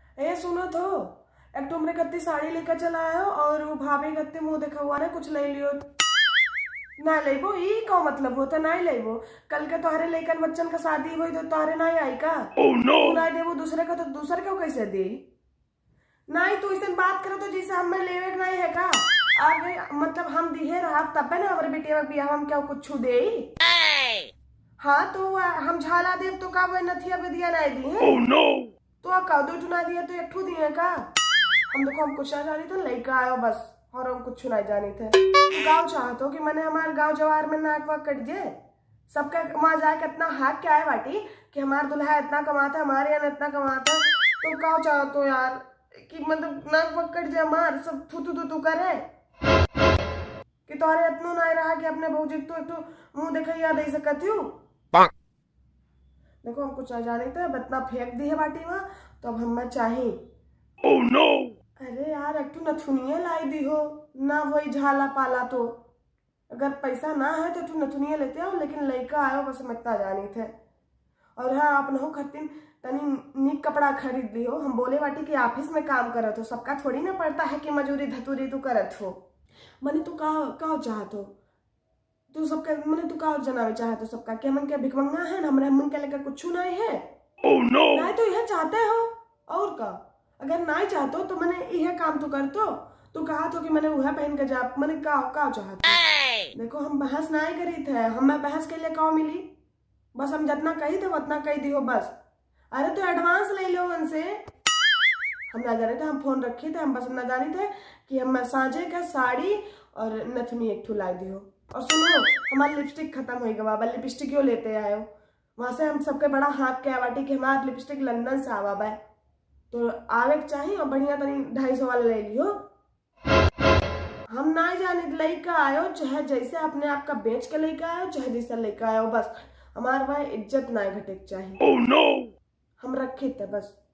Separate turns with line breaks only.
ए सुनो तो, एक तुमने कत्ती साड़ी लेकर चला आयो और वो भाभी कत्ते मुंह देखा हुआ ने कुछ ले लियो ना लेबो। ई का मतलब होता ना लेबो। कल के तोहरे लेकर बच्चन का शादी हुई तो तोहरे ना आई का?
Oh no!
तू ना देबो दूसरे का तो दूसरे को कैसे दे? नहीं तू इसे बात करो तो जैसे हमें लेवे नहीं है का? आगे मतलब हम दिहे रहा तब ना हमारे बेटे बियाह हम क्या कुछ दे? हाँ तो हम झाला देव तो का वो नथिया दिया नहीं दी है?
Oh no!
तो का दो टुना दिया तो एक ठू दिए का? हम देखो हम कुछ ना जानी थे लड़का आयो बस और हम कुछ नहीं जानी थे। तो गाँव चाहतो कि मैंने हमारे गाँव जवार में नाक वाक कट जाए सबका वहां जाके इतना हाक क्या है बाटी कि हमारा दुल्हा इतना कमाता है हमारे यहाँ इतना कमाता है। तो गाँव चाहतो यार कि मतलब नाक वाक कट जाए हमार सब थू थू थू करे कि तोहरे इतना नहीं रहा कि अपने भौजी तो एक मुंह देखा दे सकती हूँ। देखो हम कुछ ना जाने थे इतना फेंक दी है बाटी में तो अब हमें चाहिए।
Oh no!
अरे यार एक तो नथुनिया लाई दी हो ना वही झाला पाला तो अगर पैसा ना है तो तू नथुनिया लेते हो लेकिन लड़का आयो बस हम इतना जानी थे। और हाँ आप हो खत्तीन तनी नीक कपड़ा खरीद ली हो। हम बोले बाटी कि ऑफिस में काम करत हो सबका थोड़ी ना पड़ता है कि मजूरी धतूरी तू करत हो। मने तू का चाहत हो तू सबका मैंने तू का जनावे चाहत हो सबका कि हमन के भिखमंगा है ना हमरे हमन के लेकर कुछ नहीं है।
Oh no!
नहीं तो यह चाहते हो और का अगर नहीं चाहतो तो मैंने यह काम तो करतो। तू कहा तो कि मैंने वह पहन के जा मैंने का चाहत। देखो हम बहस नहीं करी थे हमें बहस के लिए का मिली बस हम जितना कही थे उतना कही दी हो बस। अरे तो एडवांस ले लो उनसे। हम ना जाने थे हम फोन रखे थे हम बस ना जाने थे कि हम साझे का साड़ी और नथनी एक ठू लाई दी हो। और सुनो हमारी लिपस्टिक खत्म हो गई बाबा लिपस्टिक क्यों लेते आए हो वहां से हम सबके बड़ा हाथ के बाटी कि हमारा लिपस्टिक लंदन से आवा बा तो आवे चाहिए और बढ़िया तनी 250 वाला ले लियो। हम ना जाने लड़का आयो चाहे जैसे अपने आप का बेच के लेकर आयो चाहे जैसा लेकर आयो बस हमारे वह इज्जत ना घटे चाहिए।
Oh no!
हम रखे थे बस।